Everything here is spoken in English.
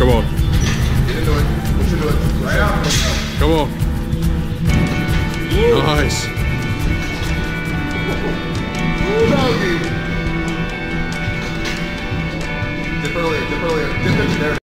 Come on. Get into it. Push into it. Right out. Come on. Nice. Dip earlier. Dip earlier. Dip it. There.